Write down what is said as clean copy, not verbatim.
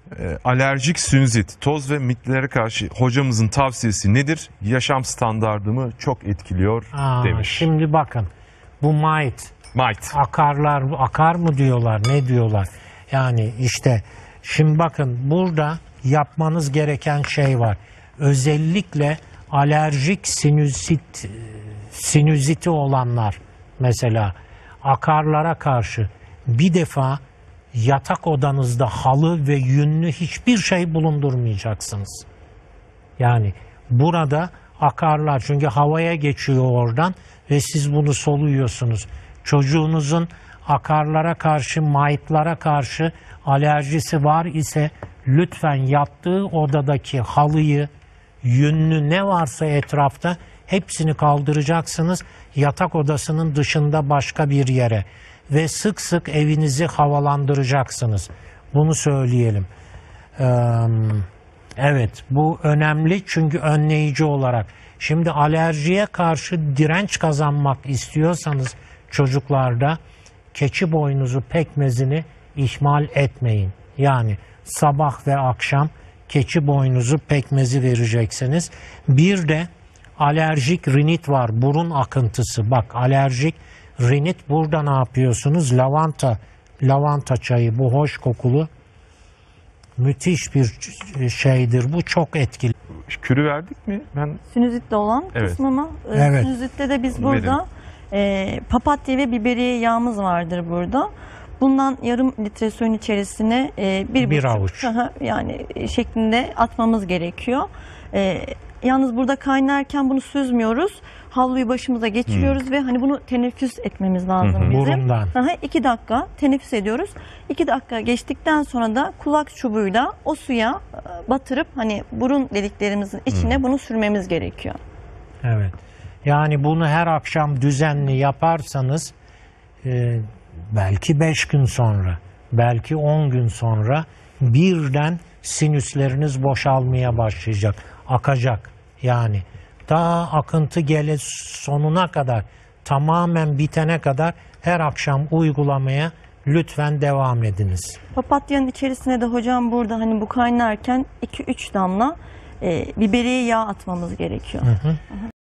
Alerjik sinüzit, toz ve mitlere karşı hocamızın tavsiyesi nedir? Yaşam standardımı çok etkiliyor demiş. Şimdi bakın, bu Might. akarlar, akar mı diyorlar, ne diyorlar? Yani işte şimdi bakın, burada yapmanız gereken şey var. Özellikle alerjik sinüziti olanlar, mesela akarlara karşı, bir defa yatak odanızda halı ve yünlü hiçbir şey bulundurmayacaksınız. Yani burada akarlar, çünkü havaya geçiyor oradan ve siz bunu soluyorsunuz. Çocuğunuzun akarlara karşı, mite'lara karşı alerjisi var ise lütfen yattığı odadaki halıyı, yünlü ne varsa etrafta hepsini kaldıracaksınız. Yatak odasının dışında başka bir yere ve sık sık evinizi havalandıracaksınız. Bunu söyleyelim. Evet, bu önemli çünkü önleyici olarak. Şimdi alerjiye karşı direnç kazanmak istiyorsanız çocuklarda keçi boynuzu pekmezini ihmal etmeyin. Yani sabah ve akşam keçi boynuzu pekmezi vereceksiniz. Bir de alerjik rinit var, burun akıntısı. Bak, alerjik rinit, burada ne yapıyorsunuz? Lavanta çayı, bu hoş kokulu müthiş bir şeydir. Bu çok etkili. Kürü verdik mi? Sinüzitle olan kısmını. Evet. Sinüzitte de biz burada papatya ve biberiye yağımız vardır burada. Bundan yarım litre suyun içerisine bir avuç yani şeklinde atmamız gerekiyor. Yalnız burada kaynarken bunu süzmüyoruz. Havluyu başımıza geçiriyoruz ve hani bunu teneffüs etmemiz lazım bizim. Burundan. 2 dakika teneffüs ediyoruz. 2 dakika geçtikten sonra da kulak çubuğuyla o suya batırıp hani burun deliklerimizin içine bunu sürmemiz gerekiyor. Evet. Yani bunu her akşam düzenli yaparsanız belki 5 gün sonra, belki 10 gün sonra birden sinüsleriniz boşalmaya başlayacak, akacak. Yani daha akıntı sonuna kadar, tamamen bitene kadar her akşam uygulamaya lütfen devam ediniz. Papatyanın içerisine de hocam burada hani bu kaynarken 2-3 damla biberiye yağ atmamız gerekiyor.